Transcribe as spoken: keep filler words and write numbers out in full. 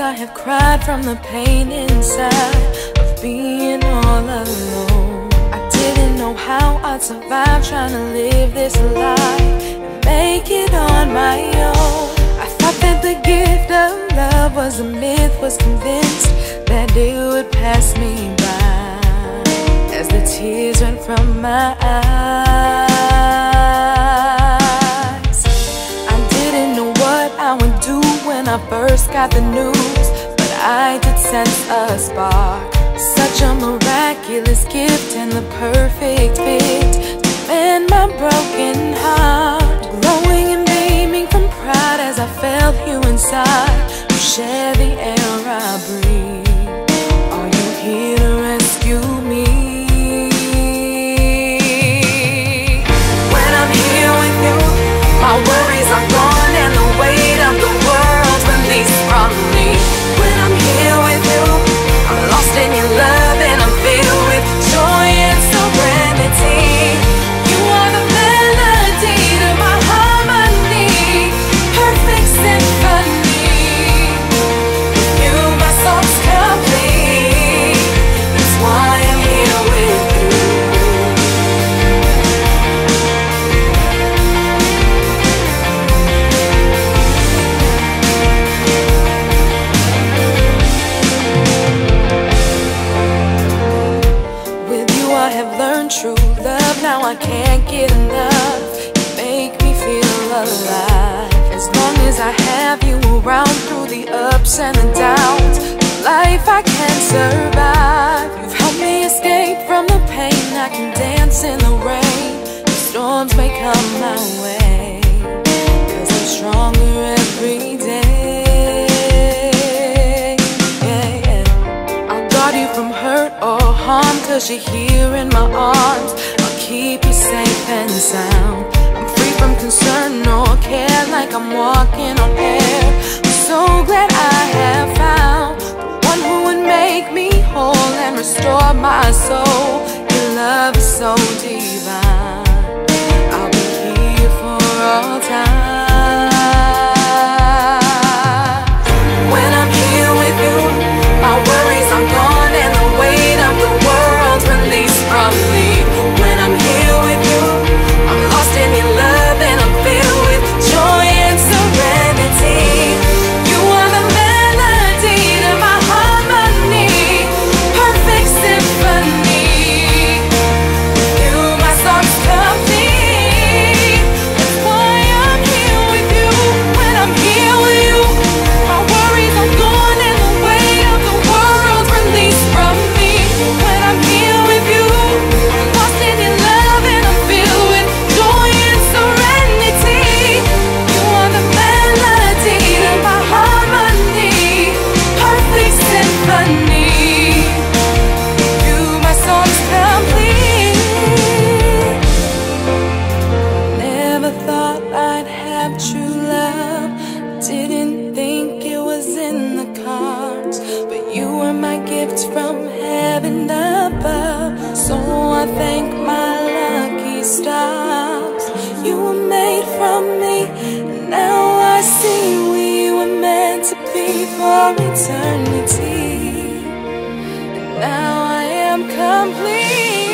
I have cried from the pain inside of being all alone. I didn't know how I'd survive trying to live this life and make it on my own. I thought that the gift of love was a myth, was convinced that it would pass me by as the tears ran from my eyes. I didn't know what I would do when I first got the news, but I did sense a spark, such a miraculous gift and the perfect fit to mend my broken heart. Glowing and beaming from pride as I felt you inside, you share the air I breathe. Are you here to rescue me? When I'm here with you, my worries are gone and the weight of the world released from me. When I'm here with you, I'm lost in your love and I'm filled with joy and serenity. You are the melody to my harmony, perfect symphony. With you my song's complete, that's why I'm here with you. I have learned true love, now I can't get enough. You make me feel alive. As long as I have you around, through the ups and the downs, life I can survive. You've helped me escape from the pain, I can dance in the rain. The storms may come my way, 'cause I'm stronger every day. Yeah, yeah. I'll guard you from hurt or harm, 'cause you're here in my arms. I'll keep you safe and sound. I'm free from concern or care, like I'm walking on air. I'm so glad I have found the one who would make me whole and restore my soul. Your love is so divine, I'll be here for all time. When I'm here with you, my worries are gone and the weight of the world released from me. When I'm here with you, I'm lost in your love and I'm filled with joy and serenity. You are the melody to my harmony, perfect symphony. With you my song's complete, that's why I'm here with you. When I'm here with you, my worries are gone and the weight of the world released from me. When I'm here with you, I'm lost in your love and I'm filled with joy and serenity. You are the melody to my harmony, perfect symphony. You, my song's complete. Never thought I'd have true love, didn't think it was in the cards, but you were my gift from heaven above. So I thank my lucky stars. You were made from me, now I see we were meant to be for eternity. And now I am complete.